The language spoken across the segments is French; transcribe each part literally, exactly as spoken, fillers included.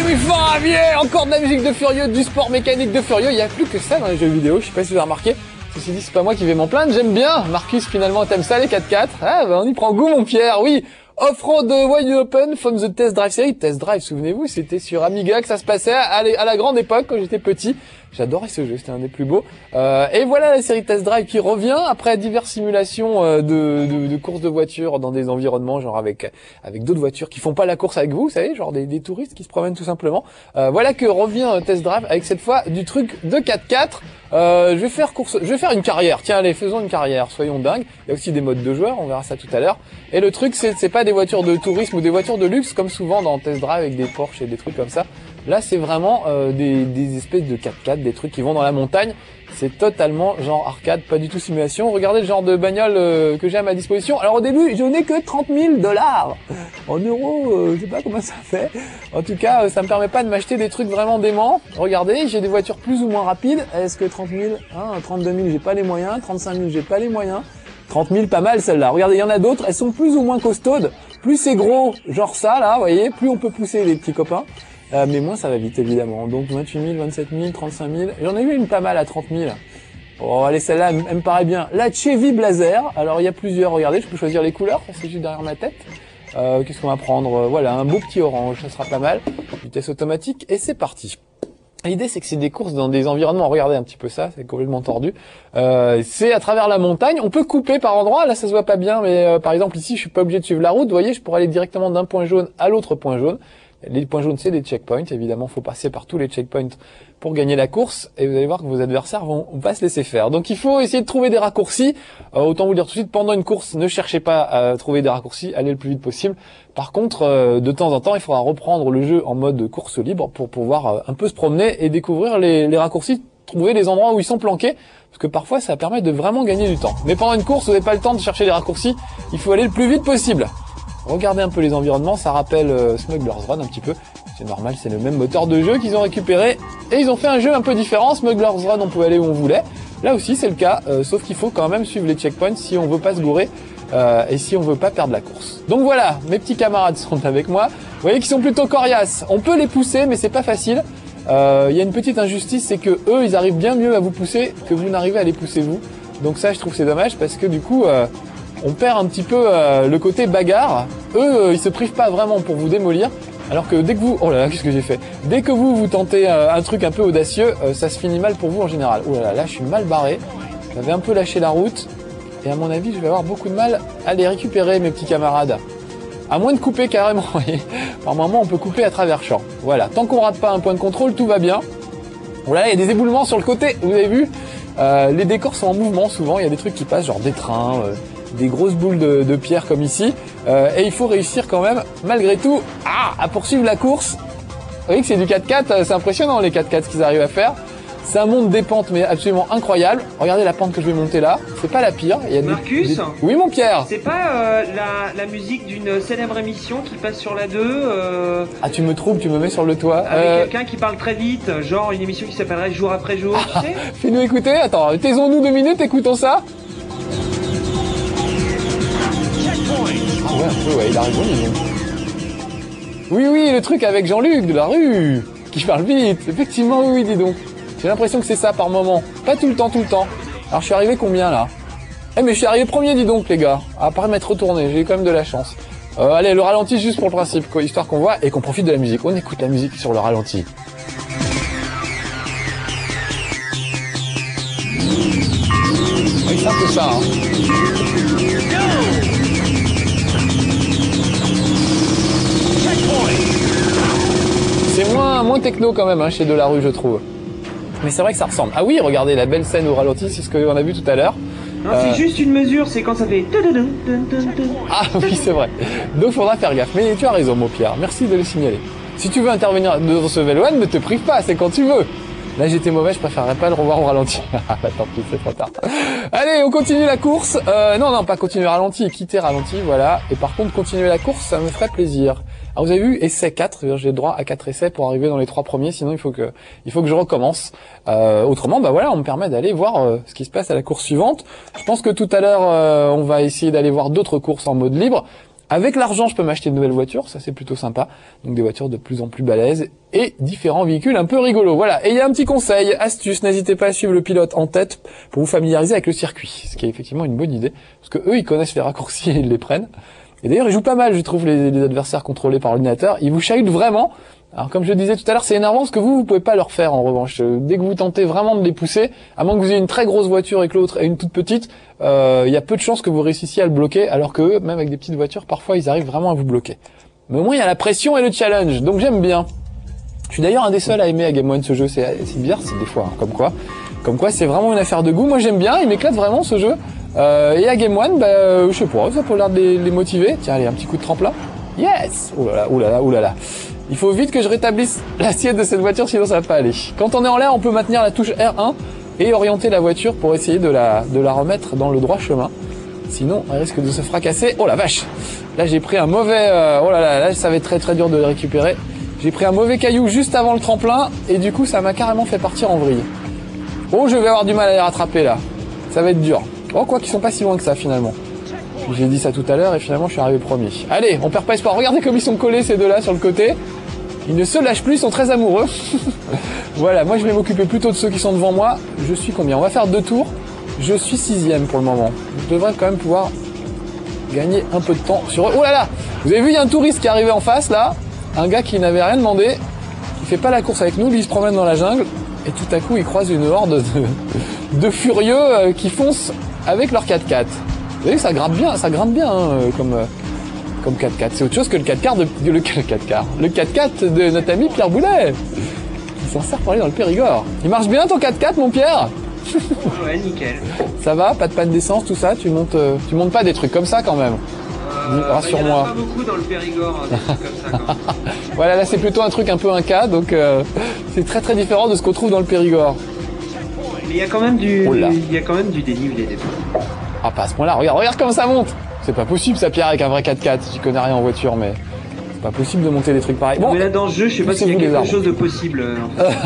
suis fort ravié. Encore de la musique de Furieux, du sport mécanique de Furieux. Il n'y a plus que ça dans les jeux vidéo, je sais pas si vous avez remarqué. Ceci dit, c'est pas moi qui vais m'en plaindre, j'aime bien. Marcus, finalement, t'aimes ça les quatre quatre? Ah bah on y prend goût mon Pierre, oui. Off-road Wide Open from the Test Drive Series. Test Drive, souvenez-vous, c'était sur Amiga que ça se passait à, à la grande époque quand j'étais petit. J'adorais ce jeu, c'était un des plus beaux. Euh, et voilà la série Test Drive qui revient après diverses simulations euh, de, de, de courses de voitures dans des environnements, genre avec avec d'autres voitures qui font pas la course avec vous, vous savez, genre des, des touristes qui se promènent tout simplement. Euh, voilà que revient Test Drive avec cette fois du truc de quatre quatre. Euh, je vais faire course, je vais faire une carrière. Tiens, allez, faisons une carrière, soyons dingues. Il y a aussi des modes de joueurs, on verra ça tout à l'heure. Et le truc, c'est c'est pas des voitures de tourisme ou des voitures de luxe comme souvent dans Test Drive avec des Porsche et des trucs comme ça. Là, c'est vraiment euh, des, des espèces de quatre quatre, des trucs qui vont dans la montagne. C'est totalement genre arcade, pas du tout simulation. Regardez le genre de bagnole euh, que j'ai à ma disposition. Alors au début, je n'ai que trente mille dollars. En euros, euh, je sais pas comment ça fait. En tout cas, euh, ça me permet pas de m'acheter des trucs vraiment déments. Regardez, j'ai des voitures plus ou moins rapides. Est-ce que trente mille, hein, trente-deux mille, j'ai pas les moyens. trente-cinq mille, j'ai pas les moyens. trente mille, pas mal celle-là. Regardez, il y en a d'autres, elles sont plus ou moins costaudes. Plus c'est gros, genre ça là, vous voyez, plus on peut pousser les petits copains. Euh, mais moins ça va vite évidemment. Donc vingt-huit mille, vingt-sept mille, trente-cinq mille. J'en ai eu une pas mal à trente mille. Bon allez, celle-là elle, elle me paraît bien. La Chevy Blazer. Alors il y a plusieurs, regardez, je peux choisir les couleurs, c'est juste derrière ma tête. Euh, qu'est-ce qu'on va prendre? Voilà, un beau petit orange, ça sera pas mal. Vitesse automatique et c'est parti. L'idée c'est que c'est des courses dans des environnements, regardez un petit peu ça, c'est complètement tordu. Euh, c'est à travers la montagne, on peut couper par endroits, là ça se voit pas bien, mais euh, par exemple ici je suis pas obligé de suivre la route, vous voyez, je pourrais aller directement d'un point jaune à l'autre point jaune. Les points jaunes, c'est des checkpoints. Évidemment, faut passer par tous les checkpoints pour gagner la course. Et vous allez voir que vos adversaires vont pas se laisser faire. Donc, il faut essayer de trouver des raccourcis. Euh, autant vous dire tout de suite, pendant une course, ne cherchez pas à trouver des raccourcis. Allez le plus vite possible. Par contre, euh, de temps en temps, il faudra reprendre le jeu en mode course libre pour pouvoir euh, un peu se promener et découvrir les, les raccourcis, trouver les endroits où ils sont planqués. Parce que parfois, ça permet de vraiment gagner du temps. Mais pendant une course, vous n'avez pas le temps de chercher les raccourcis. Il faut aller le plus vite possible. Regardez un peu les environnements, ça rappelle euh, Smuggler's Run un petit peu. C'est normal, c'est le même moteur de jeu qu'ils ont récupéré. Et ils ont fait un jeu un peu différent. Smuggler's Run, on pouvait aller où on voulait. Là aussi, c'est le cas, euh, sauf qu'il faut quand même suivre les checkpoints si on veut pas se gourer euh, et si on veut pas perdre la course. Donc voilà, mes petits camarades sont avec moi. Vous voyez qu'ils sont plutôt coriaces. On peut les pousser, mais c'est pas facile. Il euh, y a une petite injustice, c'est que eux, ils arrivent bien mieux à vous pousser que vous n'arrivez à les pousser vous. Donc ça, je trouve c'est dommage parce que du coup... Euh, on perd un petit peu euh, le côté bagarre. Eux, euh, ils se privent pas vraiment pour vous démolir. Alors que dès que vous... Oh là là, qu'est-ce que j'ai fait? Dès que vous, vous tentez euh, un truc un peu audacieux, euh, ça se finit mal pour vous en général. Oh là là, là, je suis mal barré. J'avais un peu lâché la route. Et à mon avis, je vais avoir beaucoup de mal à les récupérer, mes petits camarades. À moins de couper carrément, vous voyez. Par moment, on peut couper à travers champ. Voilà, tant qu'on rate pas un point de contrôle, tout va bien. Voilà, il y a des éboulements sur le côté, vous avez vu. Euh, les décors sont en mouvement souvent, il y a des trucs qui passent, genre des trains... Euh, des grosses boules de, de pierre comme ici, euh, et il faut réussir quand même, malgré tout, ah, à poursuivre la course. Vous voyez que c'est du quatre quatre, c'est impressionnant les quatre quatre ce qu'ils arrivent à faire. C'est un monde des pentes, mais absolument incroyable. Regardez la pente que je vais monter là, c'est pas la pire. Il y a Marcus, des, des... Oui mon Pierre. C'est pas euh, la, la musique d'une célèbre émission qui passe sur la deux euh... Ah tu me troubles, tu me mets sur le toit. Avec euh... quelqu'un qui parle très vite, genre une émission qui s'appellerait Jour après jour, tu sais. Fais-nous écouter, attends, taisons-nous deux minutes, écoutons ça. Ah ouais, un peu, ouais, il arrive bon niveau. Oui, oui, le truc avec Jean-Luc de la rue, qui parle vite. Effectivement, oui, oui, dis donc. J'ai l'impression que c'est ça par moment. Pas tout le temps, tout le temps. Alors, je suis arrivé combien, là? Eh, mais je suis arrivé premier, dis donc, les gars. À part m'être retourné, j'ai eu quand même de la chance. Euh, allez, le ralenti juste pour le principe, quoi, histoire qu'on voit et qu'on profite de la musique. On écoute la musique sur le ralenti. Oui, c'est un peu ça, hein. C'est moins, moins techno quand même hein, chez Delarue je trouve. Mais c'est vrai que ça ressemble. Ah oui, regardez la belle scène au ralenti, c'est ce qu'on a vu tout à l'heure. Non, euh... c'est juste une mesure, c'est quand ça fait... Ah oui, c'est vrai. Donc faudra faire gaffe. Mais tu as raison mon Pierre, merci de le signaler. Si tu veux intervenir dans ce Vélo One, ne te prive pas, c'est quand tu veux. Là j'étais mauvais, je préférerais pas le revoir au ralenti. Ah bah tant pis, c'est trop tard. Allez, on continue la course. Euh, non, non, pas continuer ralenti, quitter ralenti, voilà. Et par contre, continuer la course, ça me ferait plaisir. Alors vous avez vu, essai quatre, j'ai le droit à quatre essais pour arriver dans les trois premiers, sinon il faut que il faut que je recommence. Euh, autrement, bah voilà, on me permet d'aller voir euh, ce qui se passe à la course suivante. Je pense que tout à l'heure, euh, on va essayer d'aller voir d'autres courses en mode libre. Avec l'argent, je peux m'acheter de nouvelles voitures, ça c'est plutôt sympa. Donc des voitures de plus en plus balèzes et différents véhicules un peu rigolos. Voilà, et il y a un petit conseil, astuce, n'hésitez pas à suivre le pilote en tête pour vous familiariser avec le circuit, ce qui est effectivement une bonne idée, parce que eux ils connaissent les raccourcis et ils les prennent. Et d'ailleurs ils jouent pas mal, je trouve, les, les adversaires contrôlés par l'ordinateur, ils vous chahutent vraiment. Alors comme je le disais tout à l'heure, c'est énervant parce que vous, vous pouvez pas leur faire en revanche. Dès que vous tentez vraiment de les pousser, à moins que vous ayez une très grosse voiture et que l'autre ait une toute petite, euh, il y a peu de chances que vous réussissiez à le bloquer, alors que eux, même avec des petites voitures, parfois ils arrivent vraiment à vous bloquer. Mais au moins il y a la pression et le challenge, donc j'aime bien. Je suis d'ailleurs un des seuls à aimer à Game One ce jeu, c'est bizarre, c'est des fois, hein, comme quoi. Comme quoi c'est vraiment une affaire de goût, moi j'aime bien, il m'éclate vraiment ce jeu. Euh, et à Game One, bah, euh, je sais pas, ça peut l'air de les, les motiver. Tiens, allez, un petit coup de tremplin. Yes! Oh là là, oh là là, oh là là. Il faut vite que je rétablisse l'assiette de cette voiture, sinon ça va pas aller. Quand on est en l'air, on peut maintenir la touche R un et orienter la voiture pour essayer de la, de la remettre dans le droit chemin. Sinon, elle risque de se fracasser. Oh la vache! Là, j'ai pris un mauvais... Euh, oh là là, là, ça va être très très dur de le récupérer. J'ai pris un mauvais caillou juste avant le tremplin et du coup, ça m'a carrément fait partir en vrille. Oh, je vais avoir du mal à les rattraper là. Ça va être dur. Oh, quoi qu'ils sont pas si loin que ça finalement. J'ai dit ça tout à l'heure et finalement je suis arrivé premier. Allez, on perd pas espoir. Regardez comme ils sont collés ces deux-là sur le côté. Ils ne se lâchent plus, ils sont très amoureux. Voilà, moi je vais m'occuper plutôt de ceux qui sont devant moi. Je suis combien? On va faire deux tours. Je suis sixième pour le moment. Je devrais quand même pouvoir gagner un peu de temps sur eux. Oh là là! Vous avez vu, il y a un touriste qui est arrivé en face là. Un gars qui n'avait rien demandé, qui fait pas la course avec nous, lui il se promène dans la jungle. Et tout à coup il croise une horde de, de furieux qui foncent avec leur quatre quatre. Vous voyez, ça grimpe bien, ça grimpe bien hein, comme euh, comme quatre quatre. C'est autre chose que le quatre quatre de le quatre quatre. Le quatre quatre de notre ami Pierre Boulet. Il s'en sert pour aller dans le Périgord. Il marche bien ton quatre quatre, mon Pierre? Ouais, nickel. Ça va, pas de panne d'essence, tout ça. Tu montes, euh, tu montes pas des trucs comme ça quand même. Euh, Rassure-moi. Il y en a pas beaucoup dans le Périgord, des trucs comme ça. Quand même. Voilà, là c'est plutôt un truc un peu un cas, donc euh, c'est très très différent de ce qu'on trouve dans le Périgord. Mais il y a quand même du, Oh là. il y a quand même du dénivelé des fois. Ah, pas à ce point-là. Regarde, regarde comment ça monte. C'est pas possible, ça, Pierre, avec un vrai quatre quatre. J'y connais rien en voiture, mais c'est pas possible de monter des trucs pareils. Bon, mais là, dans ce jeu, je sais pas s'il y a quelque chose de possible. euh, en fait.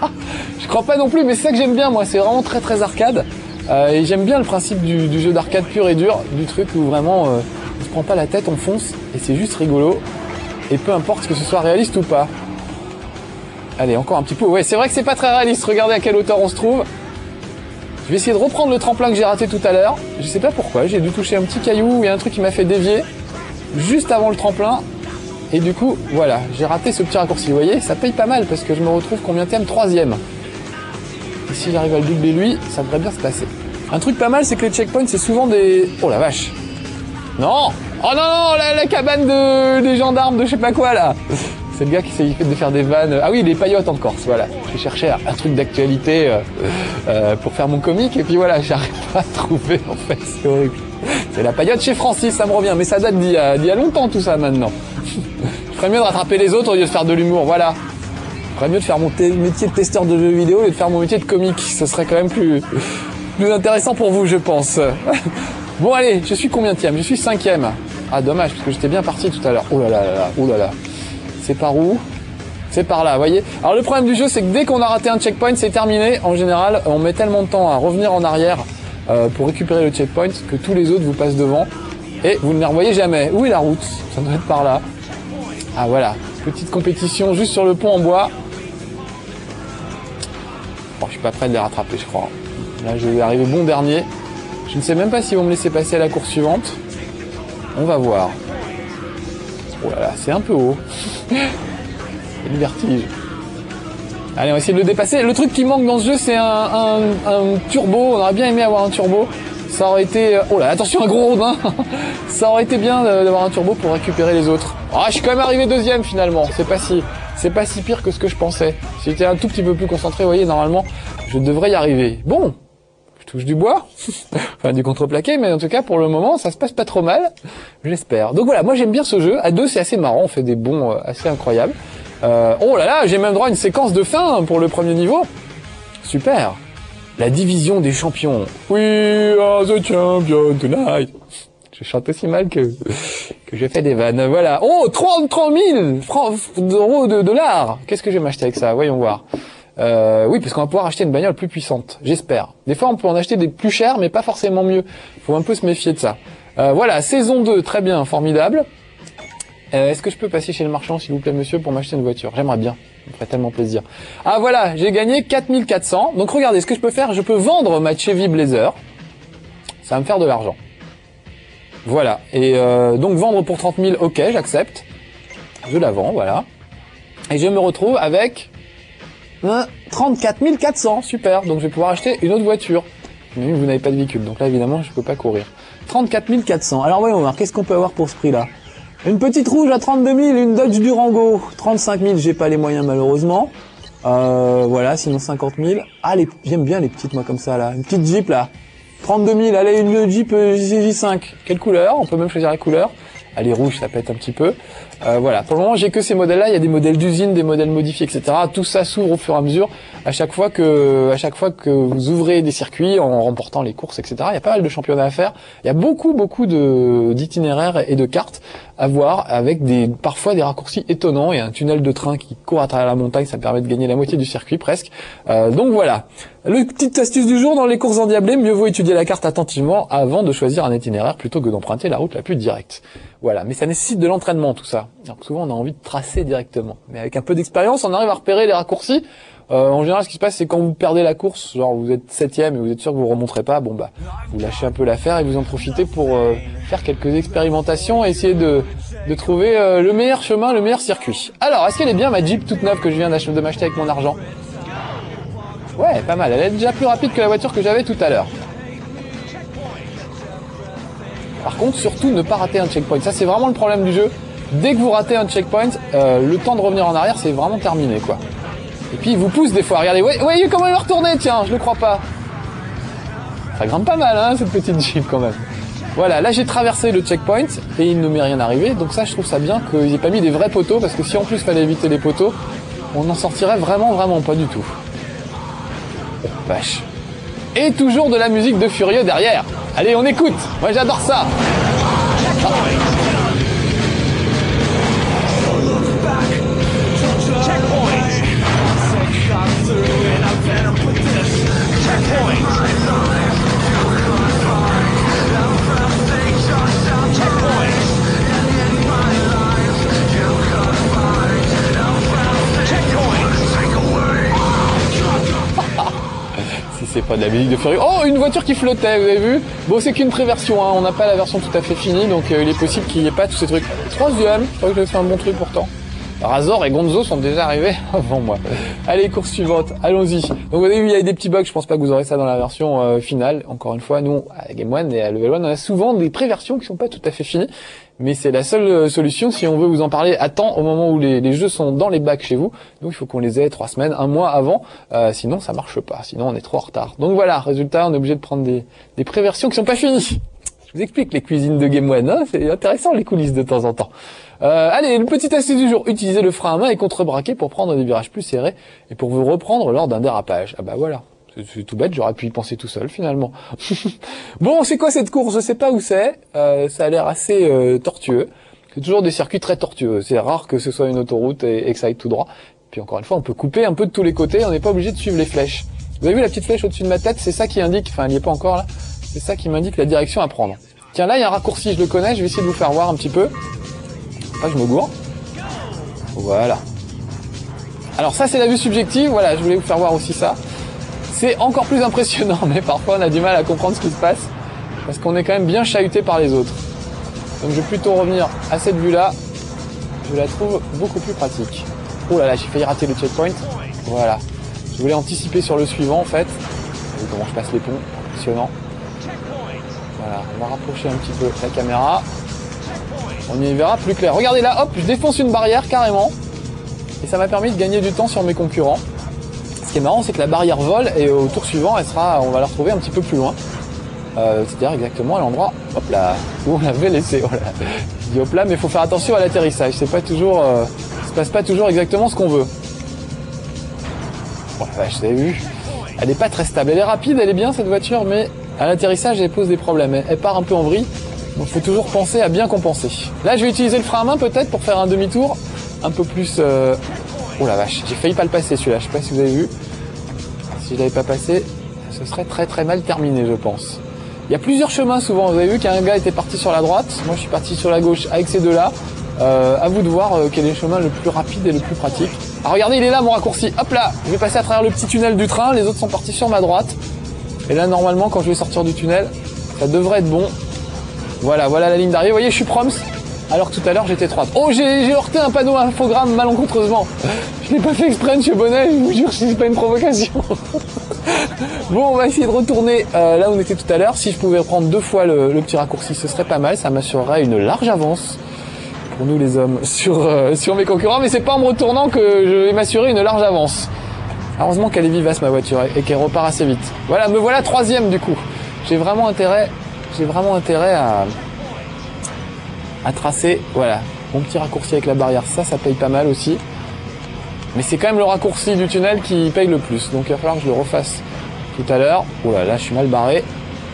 je crois pas non plus, mais c'est ça que j'aime bien, moi. C'est vraiment très très arcade. Euh, et j'aime bien le principe du, du jeu d'arcade pur et dur, du truc où vraiment euh, on se prend pas la tête, on fonce, et c'est juste rigolo. Et peu importe que ce soit réaliste ou pas. Allez, encore un petit peu. Ouais, c'est vrai que c'est pas très réaliste. Regardez à quelle hauteur on se trouve. Je vais essayer de reprendre le tremplin que j'ai raté tout à l'heure. Je sais pas pourquoi, j'ai dû toucher un petit caillou, il y a un truc qui m'a fait dévier juste avant le tremplin. Et du coup, voilà, j'ai raté ce petit raccourci. Vous voyez, ça paye pas mal parce que je me retrouve combien de troisième. Et si j'arrive à le doubler lui, ça devrait bien se passer. Un truc pas mal, c'est que les checkpoints, c'est souvent des... Oh la vache. Non. Oh non, non, la, la cabane de, des gendarmes de je sais pas quoi là. C'est le gars qui essaye de faire des vannes. Ah oui, les paillotes en Corse, voilà. J'ai cherché un truc d'actualité euh, euh, pour faire mon comique et puis voilà, j'arrive pas à trouver en fait, c'est horrible. C'est la paillote chez Francis, ça me revient, mais ça date d'il y a, d'il y a longtemps tout ça maintenant. Je ferais mieux de rattraper les autres au lieu de faire de l'humour, voilà. Je ferais mieux de faire mon métier de testeur de jeux vidéo et de faire mon métier de comique. Ce serait quand même plus, plus intéressant pour vous, je pense. Bon allez, je suis combienième? Je suis cinquième. Ah dommage, parce que j'étais bien parti tout à l'heure. Oh là là là là, oh là là. C'est par où? C'est par là, vous voyez. Alors le problème du jeu, c'est que dès qu'on a raté un checkpoint, c'est terminé. En général, on met tellement de temps à revenir en arrière euh, pour récupérer le checkpoint que tous les autres vous passent devant et vous ne les revoyez jamais. Où est la route? Ça doit être par là. Ah voilà, petite compétition juste sur le pont en bois. Bon, je suis pas prêt de les rattraper, je crois. Là, je vais arriver bon dernier. Je ne sais même pas s'ils vont me laisser passer à la course suivante. On va voir. Oh là là, c'est un peu haut. C'est du vertige. Allez, on va essayer de le dépasser. Le truc qui manque dans ce jeu, c'est un, un, un turbo. On aurait bien aimé avoir un turbo. Ça aurait été... Oh là, attention, un gros rodin. Ça aurait été bien d'avoir un turbo pour récupérer les autres. Ah, je suis quand même arrivé deuxième finalement. C'est pas si, c'est pas si pire que ce que je pensais. Si j'étais un tout petit peu plus concentré, vous voyez, normalement, je devrais y arriver. Bon, je touche du bois, enfin du contreplaqué, mais en tout cas pour le moment, ça se passe pas trop mal, j'espère. Donc voilà, moi j'aime bien ce jeu. À deux, c'est assez marrant, on fait des bonds euh, assez incroyables. Euh, oh là là, j'ai même droit à une séquence de fin pour le premier niveau. Super. La division des champions. We are the champion tonight. Je chante aussi mal que que j'ai fait des vannes. Voilà. Oh, trente-trois mille francs d'euros de dollars. Qu'est-ce que je vais m'acheter avec ça? Voyons voir. Euh, oui, parce qu'on va pouvoir acheter une bagnole plus puissante. J'espère. Des fois, on peut en acheter des plus chères, mais pas forcément mieux. Il faut un peu se méfier de ça. Euh, voilà, saison deux, très bien, formidable. Euh, Est-ce que je peux passer chez le marchand, s'il vous plaît, monsieur, pour m'acheter une voiture? J'aimerais bien, ça me ferait tellement plaisir. Ah voilà, j'ai gagné quatre mille quatre cents. Donc regardez, ce que je peux faire, je peux vendre ma Chevy Blazer. Ça va me faire de l'argent. Voilà, et euh, donc vendre pour trente mille, ok, j'accepte. Je la vends, voilà. Et je me retrouve avec hein, trente-quatre mille quatre cents, super. Donc je vais pouvoir acheter une autre voiture. Mais vous n'avez pas de véhicule, donc là évidemment je peux pas courir. trente-quatre mille quatre cents. Alors voyons voir, qu'est-ce qu'on peut avoir pour ce prix-là? Une petite rouge à trente-deux mille, une Dodge Durango. trente-cinq mille, j'ai pas les moyens malheureusement. Euh, voilà, sinon cinquante mille. Ah, les... j'aime bien les petites moi comme ça là. Une petite Jeep là. trente-deux mille, allez, une Jeep J cinq. Quelle couleur? On peut même choisir la couleur. Allez, rouge, ça pète un petit peu. Euh, voilà, pour le moment, j'ai que ces modèles-là. Il y a des modèles d'usine, des modèles modifiés, et cetera. Tout ça s'ouvre au fur et à mesure. À chaque fois que, à chaque fois que vous ouvrez des circuits en remportant les courses, et cetera. Il y a pas mal de championnats à faire. Il y a beaucoup, beaucoup de d'itinéraires et de cartes à voir avec des parfois des raccourcis étonnants et un tunnel de train qui court à travers la montagne. Ça permet de gagner la moitié du circuit presque. Euh, donc voilà. Le petite astuce du jour dans les courses endiablées, mieux vaut étudier la carte attentivement avant de choisir un itinéraire plutôt que d'emprunter la route la plus directe. Voilà, mais ça nécessite de l'entraînement tout ça. Donc souvent on a envie de tracer directement, mais avec un peu d'expérience, on arrive à repérer les raccourcis. Euh, en général, ce qui se passe, c'est quand vous perdez la course, genre vous êtes septième et vous êtes sûr que vous remonterez pas, bon bah vous lâchez un peu l'affaire et vous en profitez pour euh, faire quelques expérimentations et essayer de de trouver euh, le meilleur chemin, le meilleur circuit. Alors, est-ce qu'elle est bien ma Jeep toute neuve que je viens de m'acheter avec mon argent? Ouais, pas mal. Elle est déjà plus rapide que la voiture que j'avais tout à l'heure. Par contre, surtout ne pas rater un checkpoint. Ça, c'est vraiment le problème du jeu. Dès que vous ratez un checkpoint, euh, le temps de revenir en arrière, c'est vraiment terminé, quoi. Et puis, il vous pousse des fois. Regardez, voyez, voyez comment elle va retourner, tiens, je le crois pas. Ça grimpe pas mal, hein, cette petite Jeep, quand même. Voilà, là, j'ai traversé le checkpoint et il ne m'est rien arrivé. Donc ça, je trouve ça bien qu'ils n'aient pas mis des vrais poteaux, parce que si en plus, il fallait éviter les poteaux, on n'en sortirait vraiment, vraiment pas du tout. Oh, vache. Et toujours de la musique de Furieux derrière. Allez, on écoute. Moi, j'adore ça. Ah. C'est pas de la musique de Furieux. Oh, une voiture qui flottait, vous avez vu? Bon, c'est qu'une pré-version, hein. On n'a pas la version tout à fait finie, donc euh, il est possible qu'il n'y ait pas tous ces trucs. Troisième, je crois que j'ai fait un bon truc pourtant. Razor et Gonzo sont déjà arrivés avant moi. Allez, course suivante, allons-y. Donc vous avez vu, il y a des petits bugs, je pense pas que vous aurez ça dans la version euh, finale. Encore une fois, nous, à Game One et à Level One, on a souvent des pré-versions qui sont pas tout à fait finies. Mais c'est la seule euh, solution si on veut vous en parler à temps au moment où les, les jeux sont dans les bacs chez vous. Donc il faut qu'on les ait trois semaines, un mois avant, euh, sinon ça marche pas, sinon on est trop en retard. Donc voilà, résultat, on est obligé de prendre des, des pré-versions qui sont pas finies. Je vous explique les cuisines de Game One, hein, c'est intéressant les coulisses de temps en temps. Euh, allez, le petit astuce du jour, utilisez le frein à main et contre-braquer pour prendre des virages plus serrés et pour vous reprendre lors d'un dérapage. Ah bah voilà. C'est tout bête, j'aurais pu y penser tout seul finalement. Bon, c'est quoi cette course? Je sais pas où c'est. Euh, ça a l'air assez euh, tortueux. C'est toujours des circuits très tortueux. C'est rare que ce soit une autoroute et, et que ça aille tout droit. Puis encore une fois, on peut couper un peu de tous les côtés. On n'est pas obligé de suivre les flèches. Vous avez vu la petite flèche au-dessus de ma tête? C'est ça qui indique, enfin elle n'y est pas encore là. C'est ça qui m'indique la direction à prendre. Tiens, là il y a un raccourci, je le connais. Je vais essayer de vous faire voir un petit peu. Pas que je me gourre. Voilà. Alors ça c'est la vue subjective. Voilà, je voulais vous faire voir aussi ça. C'est encore plus impressionnant, mais parfois on a du mal à comprendre ce qui se passe, parce qu'on est quand même bien chahuté par les autres. Donc je vais plutôt revenir à cette vue-là, je la trouve beaucoup plus pratique. Oh là là, j'ai failli rater le checkpoint. Voilà, je voulais anticiper sur le suivant en fait. Vous voyez comment je passe les ponts, impressionnant. Voilà, on va rapprocher un petit peu la caméra. On y verra plus clair. Regardez là, hop, je défonce une barrière carrément. Et ça m'a permis de gagner du temps sur mes concurrents. Ce qui est marrant, c'est que la barrière vole et au tour suivant, elle sera, on va la retrouver un petit peu plus loin. Euh, C'est-à-dire exactement à l'endroit, hop là, où on l'avait laissé. Voilà. Je dis hop là, mais il faut faire attention à l'atterrissage. C'est pas toujours, euh, ça se passe pas toujours exactement ce qu'on veut. Bon, la vache, vous avez vu, elle est pas très stable. Elle est rapide, elle est bien cette voiture, mais à l'atterrissage, elle pose des problèmes. Elle, elle part un peu en vrille, donc il faut toujours penser à bien compenser. Là, je vais utiliser le frein à main peut-être pour faire un demi-tour, un peu plus. Euh... Oh la vache, j'ai failli pas le passer celui-là, je sais pas si vous avez vu. Si je l'avais pas passé, ce serait très très mal terminé je pense. Il y a plusieurs chemins souvent. Vous avez vu qu'un gars était parti sur la droite. Moi, je suis parti sur la gauche avec ces deux-là. Euh, à vous de voir euh, quel est le chemin le plus rapide et le plus pratique. Ah, regardez, il est là mon raccourci. Hop là, je vais passer à travers le petit tunnel du train. Les autres sont partis sur ma droite. Et là, normalement, quand je vais sortir du tunnel, ça devrait être bon. Voilà, voilà la ligne d'arrivée. Vous voyez, je suis proms. Alors que tout à l'heure, j'étais droite. Oh, j'ai j'ai heurté un panneau infogramme malencontreusement. Je l'ai pas fait exprès, monsieur Bonnet. Je vous jure, c'est pas une provocation. Bon, on va essayer de retourner euh, là où on était tout à l'heure. Si je pouvais prendre deux fois le, le petit raccourci, ce serait pas mal. Ça m'assurerait une large avance pour nous les hommes sur euh, sur mes concurrents. Mais c'est pas en me retournant que je vais m'assurer une large avance. Heureusement qu'elle est vivace ma voiture et qu'elle repart assez vite. Voilà, me voilà troisième du coup. J'ai vraiment intérêt, j'ai vraiment intérêt à à tracer. Voilà, mon petit raccourci avec la barrière. Ça, ça paye pas mal aussi. Mais c'est quand même le raccourci du tunnel qui paye le plus. Donc il va falloir que je le refasse tout à l'heure. Oh là là, je suis mal barré.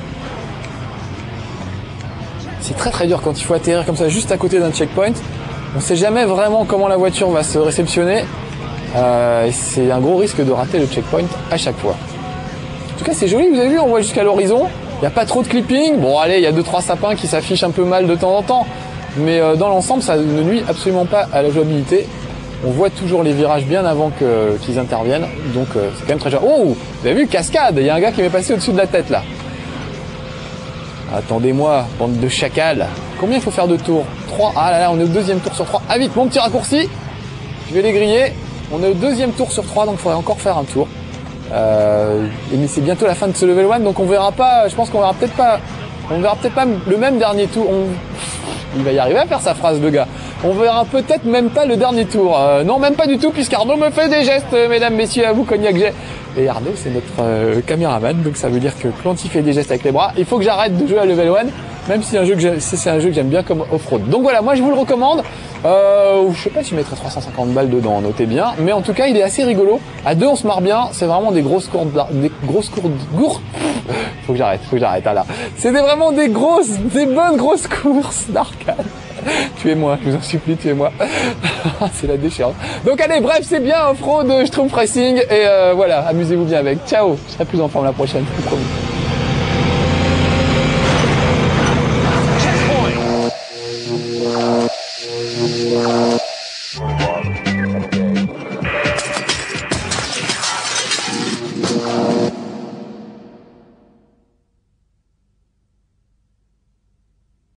C'est très très dur quand il faut atterrir comme ça juste à côté d'un checkpoint. On sait jamais vraiment comment la voiture va se réceptionner. Euh, et c'est un gros risque de rater le checkpoint à chaque fois. En tout cas, c'est joli, vous avez vu, on voit jusqu'à l'horizon. Il n'y a pas trop de clipping. Bon, allez, il y a deux trois sapins qui s'affichent un peu mal de temps en temps. Mais euh, dans l'ensemble, ça ne nuit absolument pas à la jouabilité. On voit toujours les virages bien avant que, qu'ils interviennent. Donc, euh, c'est quand même très joli. Oh, vous avez vu, cascade. Il y a un gars qui m'est passé au-dessus de la tête, là. Attendez-moi, bande de chacals. Combien il faut faire de tours? trois. Ah là là, on est au deuxième tour sur trois. Ah vite, mon petit raccourci. Je vais les griller. On est au deuxième tour sur trois, donc il faudrait encore faire un tour. Euh, mais c'est bientôt la fin de ce level un, donc on verra pas, je pense qu'on verra peut-être pas, on verra peut-être pas le même dernier tour. On, il va y arriver à faire sa phrase, le gars. On verra peut-être même pas le dernier tour. Euh, non, même pas du tout, puisqu'Arnaud me fait des gestes, mesdames, messieurs, à vous, cognac j'ai. Et Arnaud, c'est notre euh, caméraman, donc ça veut dire que quand il fait des gestes avec les bras, il faut que j'arrête de jouer à level un, même si, un jeu que si c'est un jeu que j'aime bien comme off-road. Donc voilà, moi je vous le recommande. Euh, je sais pas si je mettrais trois cent cinquante balles dedans, notez bien, mais en tout cas il est assez rigolo. À deux on se marre bien, c'est vraiment des grosses courses, des grosses courses, gourdes. Faut que j'arrête, faut que j'arrête, ah là. C'est des, vraiment des grosses, des bonnes grosses courses d'arcade. Tuez-moi, je vous en supplie, tuez-moi. C'est la déchéance. Donc allez, bref, c'est bien off-road, Schtroumpf Racing, et euh, voilà, amusez-vous bien avec. Ciao, je serai plus en forme la prochaine, c'est promis.